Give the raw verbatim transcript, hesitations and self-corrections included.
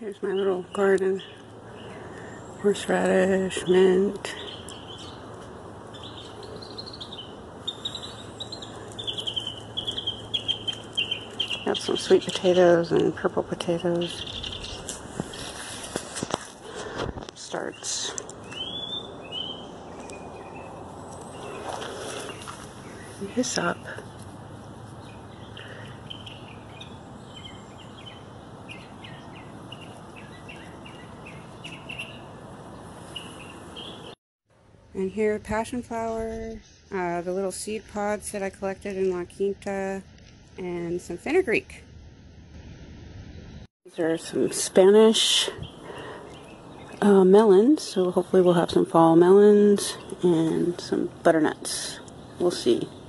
There's my little garden. Horseradish, mint. Got some sweet potatoes and purple potatoes. Starts. Hyssop. And here, passion flower, uh, the little seed pods that I collected in La Quinta, and some fenugreek. These are some Spanish uh, melons, so hopefully we'll have some fall melons and some butternuts. We'll see.